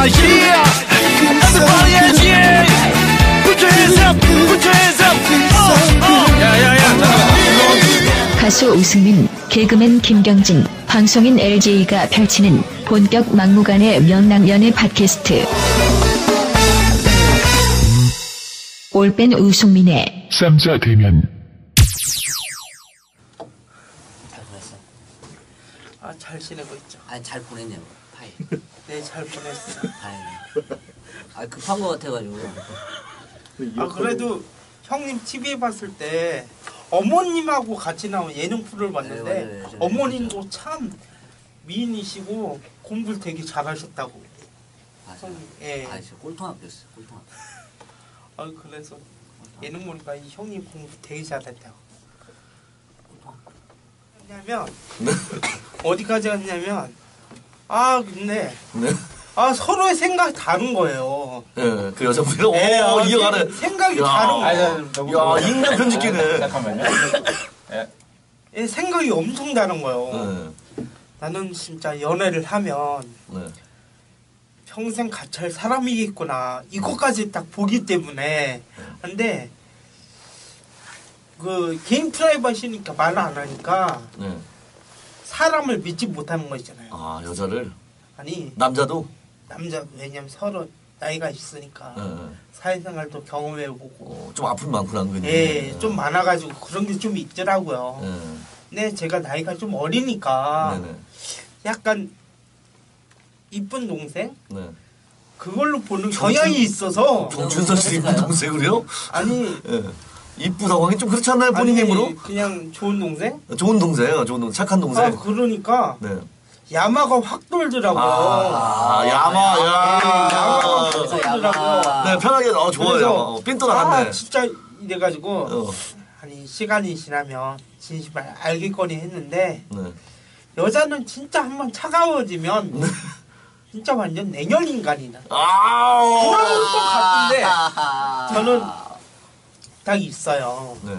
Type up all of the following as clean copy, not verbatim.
yeah. Everybody else, yeah. Put your hands up, put your hands up. Yeah. 가수 우승민, 개그맨 김경진, 방송인 LJ가 펼치는 본격 막무가내 명랑연애 팟캐스트. 올빼 우승민의 쌈자 대면. 잘 보냈어? 아, 잘 지내고 있죠. 아니 잘 보냈네요 파일. 네, 잘 보냈어. 다행이네. 아 급한 거 같아가지고. 아, 그래도 형님 TV에 봤을 때 어머님하고 같이 나온 예능 프로를 봤는데 네, 맞아요. 어머님도 참 미인이시고 공부를 되게 잘하셨다고. 맞아. 예. 아 진짜 꼴통학교였어 꼴통학교. 아, 그래서 예능 보니까 이 형님 공부 되게 잘했다고. 왜냐면 어디까지 갔냐면 근데 네. 서로의 생각이 다른 거예요. 예, 그 여자분이 이어가네. 생각이 다른 거예요. 야, 인간 편집기네. 잠깐만요. 예, 생각이 엄청 다른 거예요. 네. 나는 진짜 연애를 하면 네. 평생 같이 할 사람이겠구나 이것까지 딱 보기 때문에. 근데 그 개인 프라이버시니까 말을 안 하니까 네. 사람을 믿지 못하는 거 있잖아요. 아, 여자를? 아니, 남자도? 남자, 왜냐면 서로 나이가 있으니까 네. 사회생활도 경험해보고 좀 아픔 많구나, 은근히. 예, 좀 많아가지고 그런 게 좀 있더라고요. 네. 근데 제가 나이가 좀 어리니까 네네. 약간 이쁜 동생? 네. 그걸로 보는 경향이 있어서. 정춘선 씨 이쁜 동생으로요? 아니, 예. 이쁘다고 하긴 좀 그렇지 않나요, 본인 힘으로? 그냥 좋은 동생? 좋은 동생, 좋은 동생, 착한 동생. 그러니까 네. 야마가 확 돌더라고요. 야마, 야마가 확 돌더라고요. 네, 편하게, 좋아요. 삔또 나갔네. 진짜 이래가지고, 아니, 시간이 지나면 진심을 알겠거니 했는데, 네. 여자는 진짜 한번 차가워지면, 진짜 완전 냉혈 인간이다. 그런 것 같은데, 저는 딱 있어요. 네.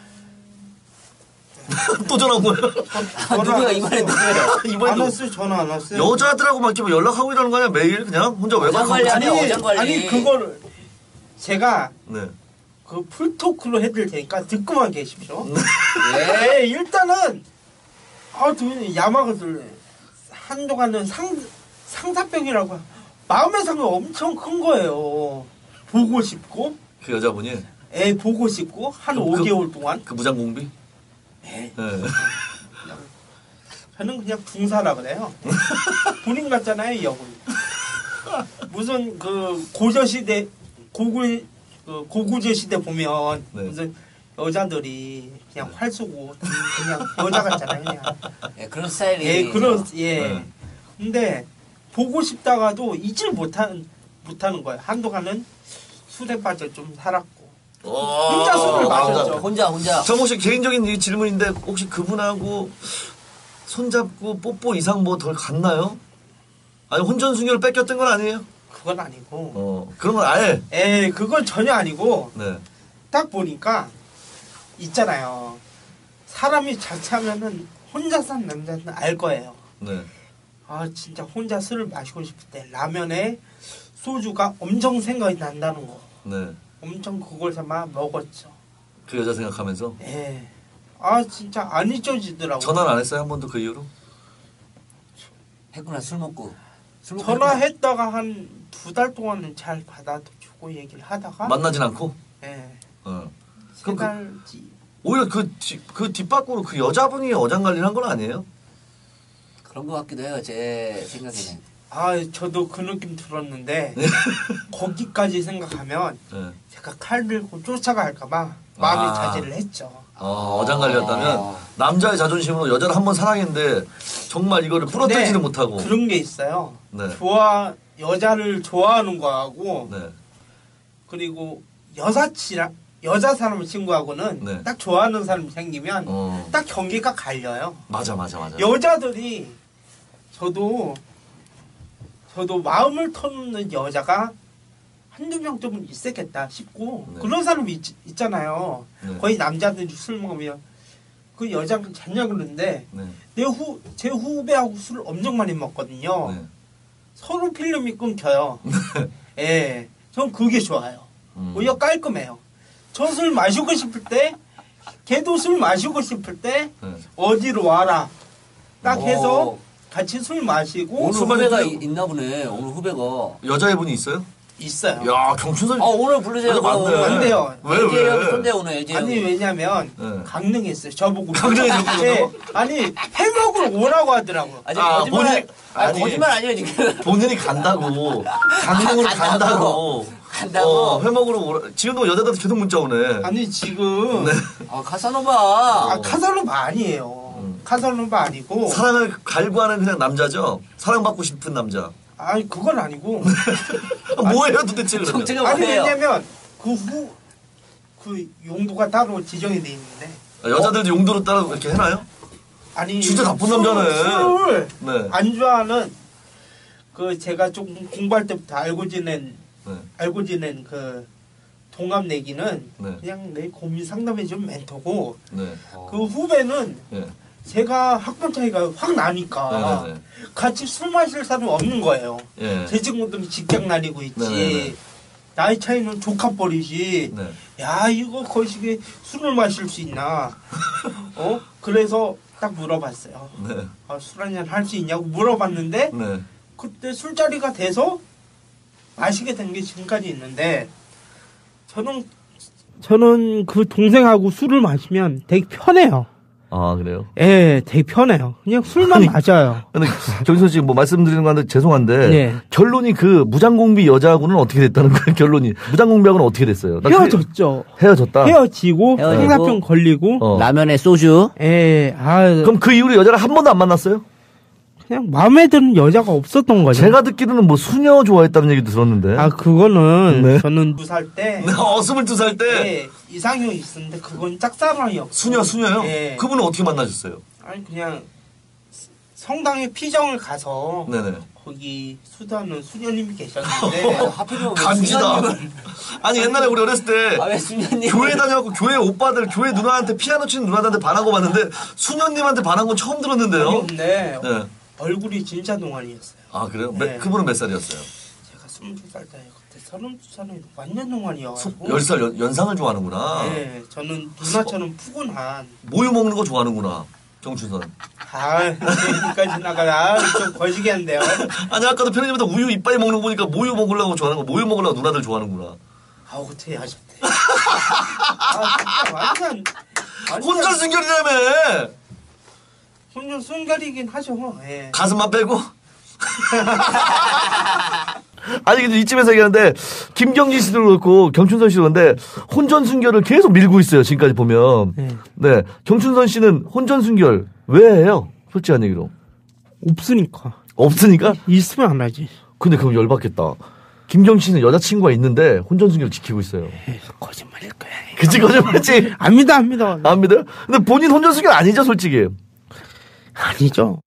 또 전화 온 거예요? 누구야 이번에 누구야? 안 왔어요. 전화 안 왔어요. 여자들하고 막 이렇게 연락하고 이러는 거 아니야? 매일 그냥 혼자 외박하고. 아니 그거를 제가 네. 그 풀토크로 해드릴 테니까 듣고만 계십시오. 네, 일단은 야마가들 한동안은 상사병이라고 마음의 상이 엄청 큰 거예요. 보고 싶고. 그 여자분이? 보고 싶고 한 5개월 동안. 그 무장공비? 네. 네. 저는 그냥 붕사라 그래요. 본인 같잖아요, 여군. 무슨 그 고저시대 고구제 시대 보면 네. 무슨 여자들이 그냥 활 쏘고 그냥 여자 같잖아요, 그냥. 예, 그런 스타일이. 예. 근데 보고 싶다가도 잊질 못하는 거예요. 한동안은 술에 빠져 좀 살았고. 혼자 술을 마셨죠. 혼자. 저 혹시 개인적인 질문인데 혹시 그분하고 손잡고 뽀뽀 이상 뭐 덜 갔나요? 아니 혼전순결을 뺏겼던 건 아니에요? 그건 아니고. 그런 건 아예? 그건 전혀 아니고. 네. 딱 보니까 있잖아요. 사람이 자취하면은 혼자 산 남자는 알 거예요. 네. 진짜 혼자 술을 마시고 싶을 때 라면에 소주가 엄청 생각이 난다는 거. 네. 엄청 그걸 삼아 먹었죠. 그 여자 생각하면서? 예. 진짜 안 잊혀지더라고요. 전화를 안 했어요? 한 번도 그 이후로? 했구나, 술 먹고. 전화했다가 한 2달 동안은 잘 받아주고 얘기를 하다가. 만나진 않고? 예. 그럼 3달지. 오히려 그 뒷바꾸로 그 여자분이 어장관리를 한 건 아니에요? 그런 것 같기도 해요, 제 생각에는. 저도 그 느낌 들었는데, 거기까지 생각하면, 제가 칼 들고 쫓아갈까봐 마음의 자제를 했죠. 어장관리였다면 남자의 자존심으로 여자를 한 번 사랑했는데 정말 이거를 부러뜨리지는 못하고. 그런 게 있어요. 네. 여자를 좋아하는 거하고, 네. 그리고 여자 사람 친구하고는 네. 딱 좋아하는 사람이 생기면 딱 경계가 갈려요. 맞아. 여자들이 저도 마음을 터놓는 여자가 한두 명쯤은 있었겠다 싶고. 네. 그런 사람이 있잖아요. 네. 거의 남자들이 술 먹으면 그 여자가 잤냐 그러는데 네. 제 후배하고 술을 엄청 많이 먹거든요. 네. 서로 필름이 끊겨요. 예, 전 그게 좋아요. 오히려 깔끔해요. 저 술 마시고 싶을 때, 걔도 술 마시고 싶을 때 어디로 와라. 딱 해서 같이 술 마시고. 오늘 술 후배가 마시고. 있나 보네. 오늘 후배가. 여자애분이 있어요? 있어요. 야, 경춘선. 오늘 부르세요. 맞네. 오늘. 안 돼요. 왜? LG 손대 오늘 LG. 아니 왜냐면 네. 강릉했어요. 저보고 강릉에서 네. 아니 해먹으러 오라고 하더라고요. 아니 아, 거짓말. 본인이- 아니. 거짓말 아니에요 지금. 본인이 간다고. 강릉으로 간다고. 간다고? 회 먹으러 오라. 지금도 여자들한테 계속 문자 오네. 아니 지금 아 카사노바. 카살로바 아니에요. 카살로바 아니고 사랑을 갈구하는 그냥 남자죠? 사랑받고 싶은 남자. 아니 그건 아니고 뭐예요 도대체 그러면? 정체가 아니 뭐예요? 왜냐면 그 용도가 따로 지정이 돼 있는데 여자들도 용도로 따라 이렇게 해놔요? 아니 진짜 나쁜 남자네. 술을 네. 안주하는 그 제가 좀 공부할 때부터 알고 지낸 그 동갑 내기는 네. 그냥 내 고민 상담해 준 멘토고 네. 그 후배는 네. 제가 학번 차이가 확 나니까 네, 네, 네. 같이 술 마실 사람이 없는 거예요. 예. 제 친구들은 직장 다니고 있지. 네, 네, 네. 나이 차이는 조카뻘이지. 네. 야 이거 거시기에 술을 마실 수 있나? 그래서 딱 물어봤어요. 네. 술 한잔 할 수 있냐고 물어봤는데 네. 그때 술자리가 돼서 마시게 된 게 지금까지 있는데 저는 그 동생하고 술을 마시면 되게 편해요. 아, 그래요? 예, 되게 편해요. 그냥 술만 맞아요. 근데 경선 씨 뭐 말씀드리는 건데 죄송한데 네. 결론이 그 무장공비 여자하고는 어떻게 됐다는 거예요? 결론이 무장공비하고는 어떻게 됐어요? 나 헤어졌죠. 헤어졌다. 헤어지고 헤어지고, 성사병 걸리고. 라면에 소주. 예, 그럼 그 이후로 여자를 한 번도 안 만났어요? 그냥 마음에 드는 여자가 없었던 거죠. 제가 듣기로는 뭐 수녀 좋아했다는 얘기도 들었는데. 그거는 네. 저는 2살 때 22살 때 예, 이상형이 있었는데 그건 짝사랑이었고. 수녀요? 예. 그분은 어떻게 만나셨어요? 아니 그냥 성당에 피정을 가서 네네. 거기 수다는 수녀님이 계셨는데 하필이면 간지다. 아니 옛날에 우리 어렸을 때 아왜 수녀님? 교회 다녀갖고 교회 오빠들, 교회 누나한테 피아노 치는 누나들한테 반한 거 봤는데 수녀님한테 반한 건 처음 들었는데요. 근데 네. 얼굴이 진짜 동안이었어요. 아 그래요? 네. 그분은 몇 살이었어요? 제가 22살 때 그때 32살에 완전 동안이어가지고 10살 연상을 좋아하는구나. 네, 저는 누나처럼 푸근한 모유 먹는 거 좋아하는구나. 정춘선. 여기까지 나가라. 좀 거시기 한데요. 아니 아까도 편의점에서 우유 이빨에 먹는 거 보니까 모유 먹으려고 좋아하는 거, 모유 먹으려고 누나들 좋아하는구나. 어떻게 하셨대. 진짜 완전 혼전 순결이라며. 혼전 순결이긴 하죠. 예. 가슴만 빼고. 아니 근데 이쯤에서 얘기하는데 김경진 씨도 그렇고 경춘선 씨도 그런데 혼전 순결을 계속 밀고 있어요. 지금까지 보면. 네. 경춘선 씨는 혼전 순결 왜 해요? 솔직한 얘기로. 없으니까. 없으니까? 있으면 안 하지. 근데 그럼 열받겠다. 김경진 씨는 여자친구가 있는데 혼전 순결을 지키고 있어요. 거짓말일 거야. 그치 거짓말이지? 압니다. 안 믿어요? 근데 본인 혼전 순결 아니죠 솔직히? 아니죠.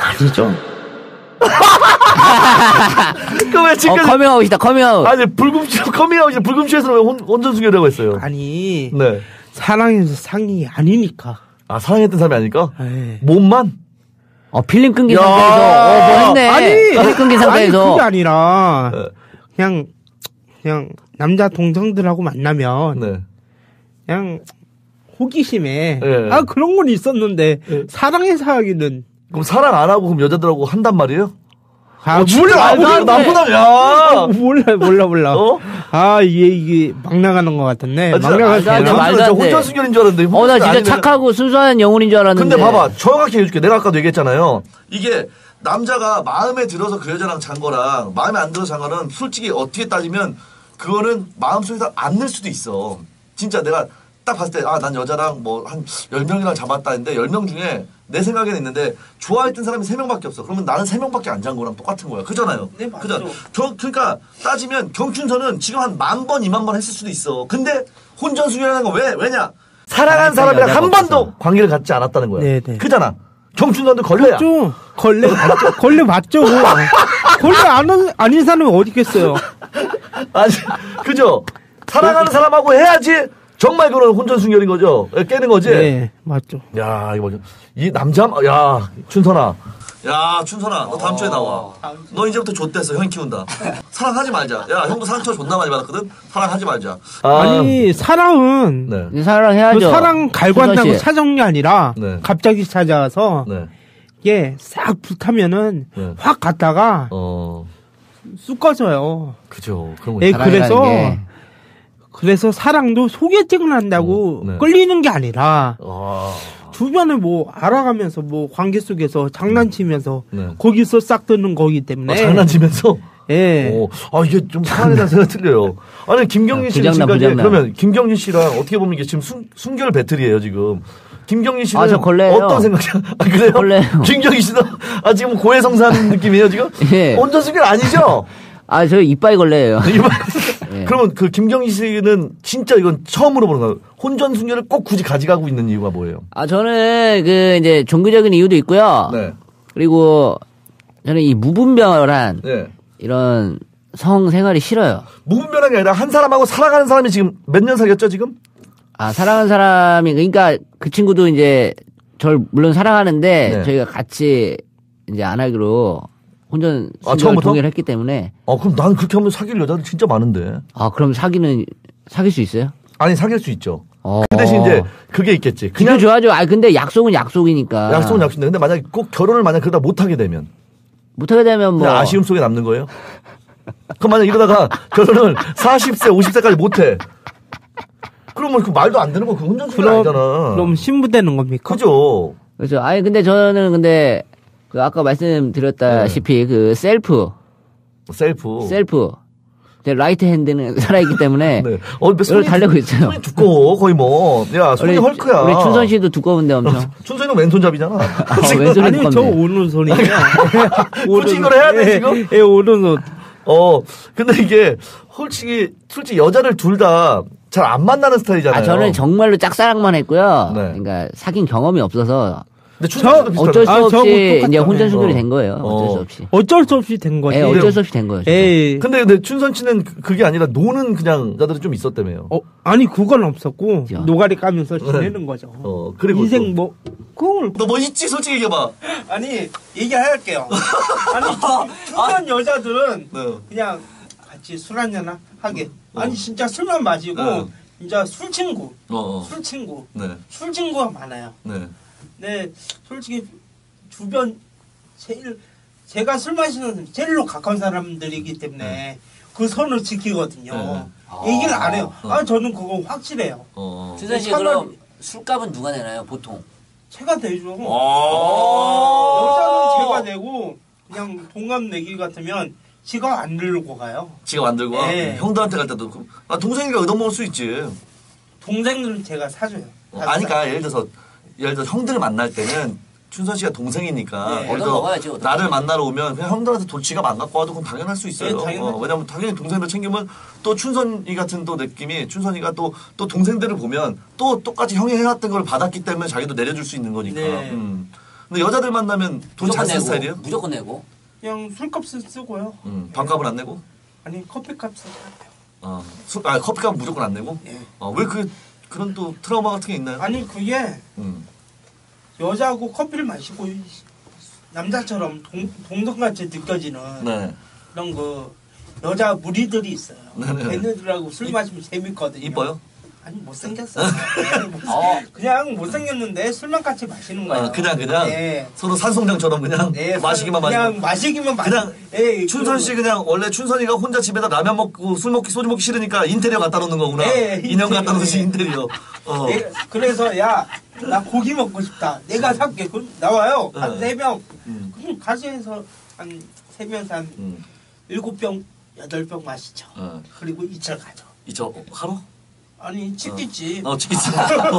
그럼 왜 지금까지 커밍아웃이다 커밍아웃. 아니 커밍아웃이 불금쇼에서는 왜 혼전 순결이라고 했어요? 아니 네. 사랑해서 상이 아니니까. 아 사랑했던 사람이 아닐까? 예. 몸만? 필름 끊긴 야. 상태에서 뭐 했네. 아니 필름 끊긴 상태에서. 그게 아니라 네. 그냥 남자 동성들하고 만나면 네. 그냥 호기심에 네. 그런 건 있었는데 네. 사랑해서 하기는 그럼 사랑 안 하고 그럼 여자들하고 한단 말이에요? 몰라 말도 안 돼. 나쁘다, 야! 몰라. 어? 이게 막 나가는 것 같은데. 진짜 막 나가는 말도 안 돼, 게 말도 안 돼. 혼전 순결인 줄 알았는데. 나 혼전 진짜 아니면- 착하고 순수한 영혼인 줄 알았는데. 근데 봐봐, 정확하게 해줄게. 내가 아까도 얘기했잖아요. 이게 남자가 마음에 들어서 그 여자랑 잔 거랑 마음에 안 들어서 잔 거는 솔직히 어떻게 따지면 그거는 마음속에서 안 늘 수도 있어. 진짜 내가 딱 봤을 때, 난 여자랑 뭐 한 10명이랑 잡았다 했는데 10명 중에 내 생각에는 있는데 좋아했던 사람이 3명밖에 없어. 그러면 나는 3명밖에 안 잔 거랑 똑같은 거야. 그잖아요. 네, 맞죠. 그잖아. 그러니까 따지면 경춘선은 지금 한 10,000번, 20,000번 했을 수도 있어. 근데 혼전순결이라는 거 왜냐? 사랑한 사람이랑 한 번도 관계를 갖지 않았다는 거야. 네네. 그잖아. 경춘선도 걸레야. 좀 걸레 맞죠. 걸레 아닌 사람이 어디 있겠어요. 아니, 그죠? 사랑하는 사람하고 해야지 정말 그런 혼전순결인 거죠. 깨는 거지? 네, 맞죠. 야, 이거 뭐죠? 이 남자, 야, 춘선아. 야, 춘선아, 너 다음 주에 나와. 너 이제부터 좆됐어. 형이 키운다. 사랑하지 말자. 야, 형도 상처 존나 많이 받았거든. 사랑하지 말자. 아니 사랑은 네. 사랑해야죠. 그 사랑 갈구한다고 춘선 씨. 찾아온 게 아니라 네. 갑자기 찾아와서 네. 이게 싹 불타면은 네. 확 갔다가 쑥 꺼져요. 그죠. 그런 거. 예, 사랑이라는 그래서 게. 그래서 사랑도 소개팅을 한다고 네. 끌리는 게 아니라 아, 주변을 뭐 알아가면서 뭐 관계 속에서 장난치면서 네. 거기서 싹 드는 거기 때문에 장난치면서? 예. 아, 이게 좀 사랑에 대한 생각이 틀려요. 아니, 김경진 씨는 부장난, 지금까지, 부장난. 그러면 김경진 씨랑 어떻게 보면 이게 지금 순결 배틀이에요, 지금. 김경진 씨는 저 걸레예요. 어떤 생각이야? 아, 그래요? 걸레예요. 김경진 씨는 지금 고해성사하는 느낌이에요, 지금? 예. 온전 순결 아니죠? 저 이빠이 걸레예요. 예. 그러면 그 김경진 씨는 진짜 이건 처음으로 보는 거예요. 혼전 순결을 꼭 굳이 가져가고 있는 이유가 뭐예요? 저는 이제 종교적인 이유도 있고요. 네. 그리고 저는 이 무분별한 네. 이런 성 생활이 싫어요. 무분별한 게 아니라 한 사람하고 사랑하는 사람이 지금 몇 년 사귀었죠, 지금? 사랑하는 사람이, 그러니까 그 친구도 이제 절 물론 사랑하는데 네. 저희가 같이 이제 안 하기로 혼전 순결 처음부터? 동의를 했기 때문에. 그럼 난 그렇게 하면 사귈 여자들 진짜 많은데. 그럼 사귈 수 있어요? 아니, 사귈 수 있죠. 그 대신 이제 그게 있겠지. 그냥 그냥 좋아하죠. 근데 약속은 약속이니까. 약속은 약속인데. 근데 만약에 꼭 결혼을 그러다 못하게 되면. 못하게 되면 뭐. 그냥 아쉬움 속에 남는 거예요? 그럼 만약 이러다가 결혼을 40세, 50세까지 못해. 그러면 그 말도 안 되는 거 그 혼전 순결 아니잖아. 그럼 신부되는 겁니까? 그죠. 그렇죠. 근데 저는 그 아까 말씀드렸다시피 그 셀프. 제 라이트 핸드는 살아있기 때문에. 네. 손이 달려고 있어요. 손이 두꺼워, 거의 뭐. 야, 손이 헐크야. 우리 춘선 씨도 두꺼운데 엄청. 춘선이는 왼손잡이잖아. 왼손이 아니 저 두껍네. 오른손이에요. 굳이 이걸 해야 돼, 지금? 예, 오른손. 근데 이게 솔직히 여자를 둘 다 잘 안 만나는 스타일이잖아요. 저는 정말로 짝사랑만 했고요. 네. 그러니까 사귄 경험이 없어서 근데 춘선이도 비슷하네. 어쩔 수 저하고 없이 똑같죠. 이제 혼전 네. 순결이 된 거예요. 어쩔 수 없이. 어쩔 수 없이 된 거지. 어쩔 수 없이 된 거예요. 예. 근데 춘선 씨는 그게 아니라 노는 그냥 여자들이 좀 있었다며요. 아니 그건 없었고 야. 노가리 까면서 지내는 거죠. 그리고 인생 뭐 그걸 너 뭐 있지? 솔직히 얘기해봐. 아니 얘기할게요. 아니 춘선 여자들은 네. 그냥 같이 술 한잔 하게. 아니 진짜 술만 마시고 네. 진짜 술 친구. 네. 술 친구가 많아요. 네. 네, 솔직히 주변 제가 술 마시는 제일로 가까운 사람들이기 때문에 그 선을 지키거든요. 얘기를 안 해요. 저는 그거 확실해요. 춘선 씨 차라리- 그럼 술값은 누가 내나요 보통? 제가 내죠. 여자는 제가 내고 그냥 동갑 내기 같으면 지가 안 들고 가요. 지가 만들고 네. 형들한테 갈 때도 동생이가 얻어먹을 수 있지. 동생들은 제가 사줘요. 아니까 예를 들어서 형들을 만날 때는 춘선 씨가 동생이니까 네. 얻어먹어야지, 얻어먹어야지. 나를 만나러 오면 그냥 형들한테 지갑 안 갖고 와도 그건 당연할 수 있어요. 네, 당연하죠. 왜냐면 당연히 동생들 챙기면 또 춘선이 같은 또 느낌이 춘선이가 또 동생들을 보면 또 똑같이 형이 해왔던 걸 받았기 때문에 자기도 내려줄 수 있는 거니까. 네. 근데 여자들 만나면 돈 잘 쓰는 스타일이에요? 무조건 내고. 그냥 술값을 쓰고요. 밥값은 안 내고? 아니 커피값을 사요. 커피값은 무조건 안 내고? 네. 왜 그런 또 트라우마 같은 게 있나요? 아니 그게 여자하고 커피를 마시고 남자처럼 동성같이 느껴지는 네. 그런 그 여자 무리들이 있어요. 네네. 걔네들하고 술 마시면 재밌거든요. 이뻐요? 아니 못생겼어요. 그냥 못생겼는데 술만 같이 마시는 거예요. 그냥 네. 서로 산송장처럼 그냥 네, 마시기만 그냥 마시기만 그냥 네, 춘선 씨 그냥 원래 춘선이가 혼자 집에다 라면 먹고 소주 먹기 싫으니까 인테리어 갖다 놓는 거구나. 네, 인형 갖다 인테리어. 놓으시 인테리어. 그래서 야 나 고기 먹고 싶다. 내가 살게. 그럼 나와요. 한 네. 4병. 그럼 가게에서 한 3명에서 한 7병, 8병 마시죠. 그리고 이철 가죠. 이저 하루? 아니 치킨집. 치킨집.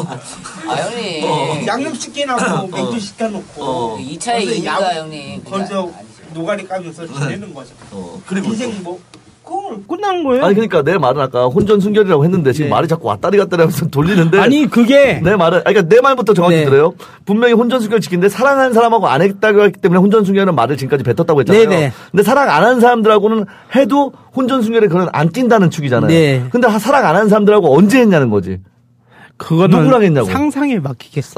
형님. 양념치킨하고 맥주 시켜놓고 2차의 이유가 형님. 거기서 노가리 까면서 지내는 거죠. 그리고 인생 뭐 그걸 끝난 거예요. 아니 그러니까 내 말은 아까 혼전 순결이라고 했는데 지금 말이 자꾸 왔다리 갔다리 하면서 돌리는데 아니 그게 내 말은 그러니까 내 말부터 정확히 들어요. 분명히 혼전 순결 지키는데 사랑하는 사람하고 안 했다고 했기 때문에 혼전 순결은 말을 지금까지 뱉었다고 했잖아요. 네네. 근데 사랑 안 하는 사람들하고는 해도 혼전 순결에 그런 안 낀다는 축이잖아요. 네. 근데 사랑 안 하는 사람들하고 언제 했냐는 거지. 그거는 누구랑 했냐고. 상상에 맡기겠어.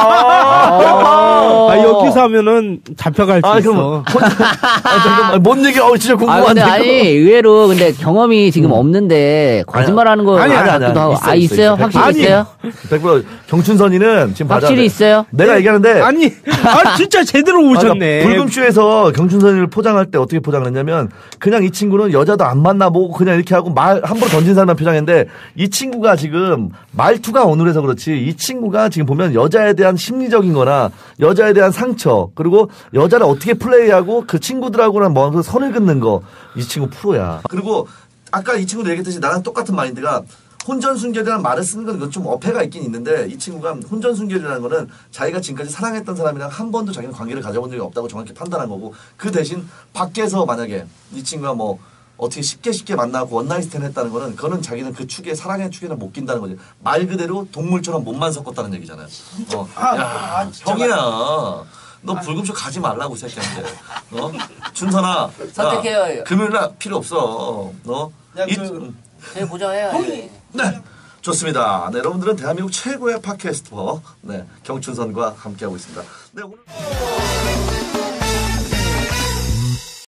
아, 여기서 하면은 잡혀갈 수 있어. 그럼 잠깐만 뭔 얘기? 진짜 근데 궁금한데. 아니 의외로 근데 경험이 지금 없는데 거짓말하는 거 아니, 같기도 하고. 있어요. 확실히 아니. 있어요? 100% 경춘선이는 지금 확실히 있어요? 내가 얘기하는데 아니, 진짜 제대로 오셨네. 불금쇼에서 경춘선이를 포장할 때 어떻게 포장을 했냐면 그냥 이 친구는 여자도 안 만나보고 그냥 이렇게 하고 말 함부로 던진 사람만 표장했는데 이 친구가 지금 말투가 어눌해서 그렇지 이 친구가 지금 보면 여자에 대한 심리적인 거나 여자에 대한 상처 그리고 여자를 어떻게 플레이하고 그 친구들하고는 뭐 선을 긋는 거 이 친구 프로야. 그리고 아까 이 친구도 얘기했듯이 나랑 똑같은 마인드가 혼전순결이라는 말을 쓰는 건 좀 어폐가 있긴 있는데 이 친구가 혼전순결이라는 거는 자기가 지금까지 사랑했던 사람이랑 한 번도 자기는 관계를 가져본 적이 없다고 정확히 판단한 거고 그 대신 밖에서 만약에 이 친구가 뭐 어떻게 쉽게 만나고 원나잇 스탠 했다는 거는 그거는 자기는 그 축에 사랑의 축에는 못 낀다는 거지. 말 그대로 동물처럼 몸만 섞었다는 얘기잖아요. 야, 형이야. 너 불금쇼 가지 말라고 이 새끼한테. 준선아. 선택해요. 금요일날 필요 없어. 제 보장해요. 네. 좋습니다. 네, 여러분들은 대한민국 최고의 팟캐스터 경춘선과 함께하고 있습니다. 네, 오늘